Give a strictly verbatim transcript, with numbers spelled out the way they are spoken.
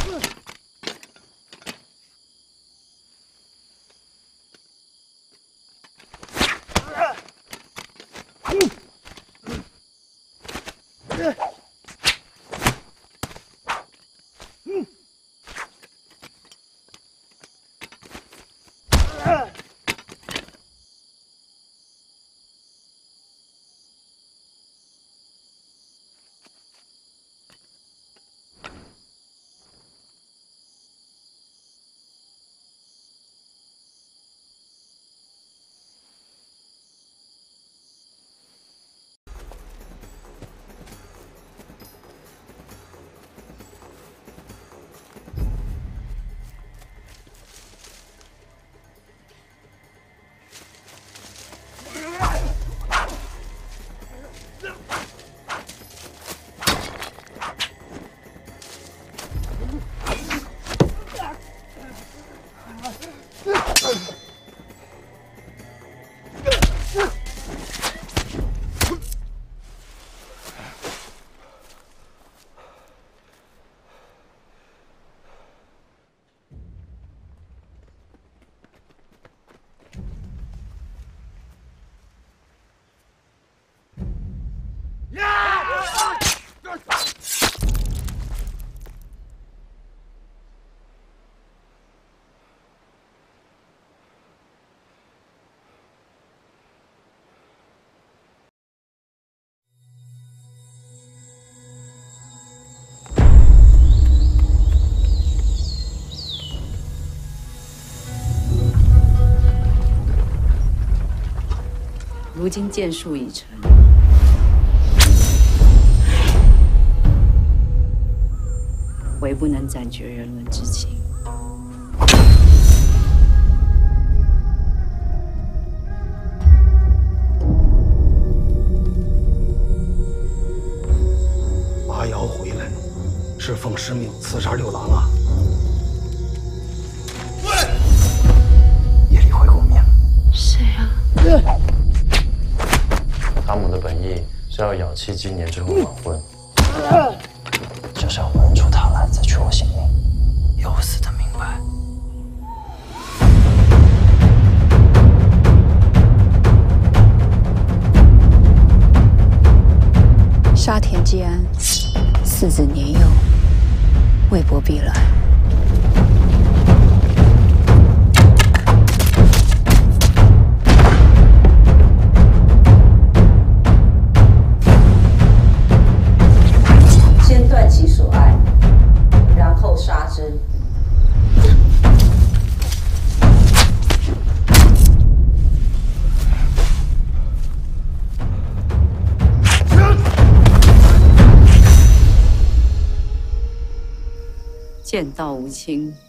如今剑术已成，唯不能斩绝人伦之情。 阿瑶回来，是奉师命刺杀六郎啊！夜里会垢面。 谁啊？ 他们的本意是要咬七七年之后完婚，就是要问出他来，再取我性命。有死的明白。 沙田季安，四子年幼，魏伯必来。 先断其所爱，然后杀之。剑道无情，